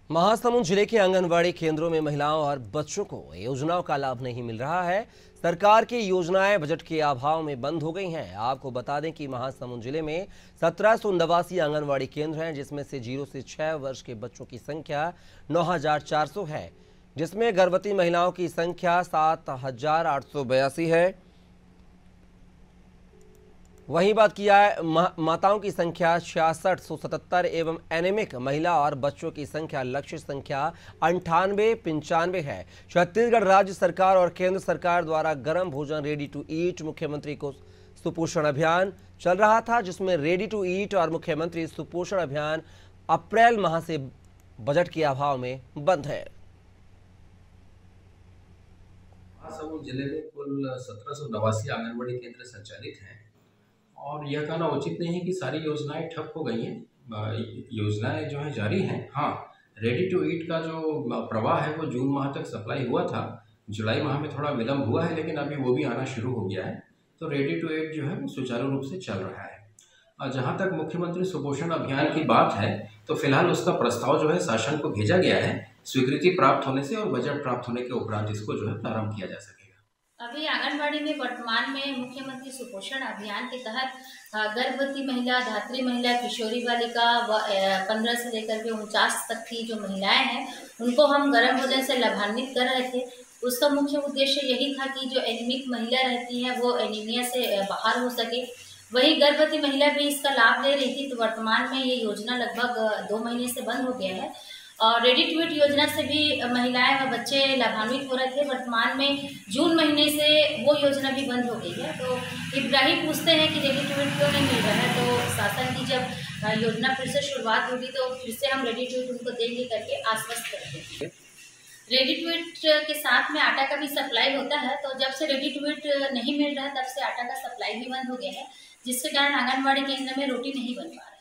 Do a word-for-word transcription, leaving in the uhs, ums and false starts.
महासमुंद जिले के आंगनबाड़ी केंद्रों में महिलाओं और बच्चों को योजनाओं का लाभ नहीं मिल रहा है। सरकार की योजनाएं बजट के अभाव में बंद हो गई हैं। आपको बता दें कि महासमुंद जिले में सत्रह सौ नवासी आंगनबाड़ी केंद्र हैं, जिसमें से जीरो से छह वर्ष के बच्चों की संख्या नौ हजार चार सौ है, जिसमें गर्भवती महिलाओं की संख्या सात हजार आठ सौ बयासी है। वहीं बात किया है माताओं की संख्या छियासठ सौ सतहत्तर एवं एनेमिक महिला और बच्चों की संख्या लक्ष्य संख्या अंठानवे पंचानवे है। छत्तीसगढ़ राज्य सरकार और केंद्र सरकार द्वारा गर्म भोजन रेडी टू ईट मुख्यमंत्री को सुपोषण अभियान चल रहा था, जिसमें रेडी टू ईट और मुख्यमंत्री सुपोषण अभियान अप्रैल माह से बजट के अभाव में बंद है। महासमुंद जिले में कुल सत्रह सौ नवासी आंगनबाड़ी केंद्र संचालित हैं और यह कहना उचित नहीं है कि सारी योजनाएं ठप हो गई हैं। योजनाएं जो हैं जारी हैं। हाँ, रेडी टू ईट का जो प्रवाह है वो जून माह तक सप्लाई हुआ था। जुलाई माह में थोड़ा विलम्ब हुआ है, लेकिन अभी वो भी आना शुरू हो गया है। तो रेडी टू ईट जो है वो सुचारू रूप से चल रहा है। और जहाँ तक मुख्यमंत्री सुपोषण अभियान की बात है, तो फिलहाल उसका प्रस्ताव जो है शासन को भेजा गया है। स्वीकृति प्राप्त होने से और बजट प्राप्त होने के उपरांत इसको जो है प्रारंभ किया जा सकेगा। अभी आंगनबाड़ी में वर्तमान में मुख्यमंत्री सुपोषण अभियान के तहत गर्भवती महिला, धात्री महिला, किशोरी बालिका व पंद्रह से लेकर के उनचास तक की जो महिलाएं हैं, उनको हम गर्म भोजन से लाभान्वित कर रहे थे। उसका मुख्य उद्देश्य यही था कि जो एनीमिक महिला रहती हैं वो एनीमिया से बाहर हो सके। वही गर्भवती महिला भी इसका लाभ ले रही थी। तो वर्तमान में ये योजना लगभग दो महीने से बंद हो गया है और रेडी टू ईट योजना से भी महिलाएं व बच्चे लाभान्वित हो रहे थे। वर्तमान में जून महीने से वो योजना भी बंद हो गई है। तो इब्राहिम पूछते हैं कि रेडी टू ईट क्यों नहीं मिल रहा है। तो शासन की जब योजना फिर से शुरुआत होगी तो फिर से हम रेडी टू ईट उनको देंगे करके आश्वस्त करते हैं। रेडी टू ईट के साथ में आटा का भी सप्लाई होता है। तो जब से रेडी टू ईट नहीं मिल रहा है तब से आटा का सप्लाई भी बंद हो गया है, जिसके कारण आंगनबाड़ी केंद्र में रोटी नहीं बन पा रहा है।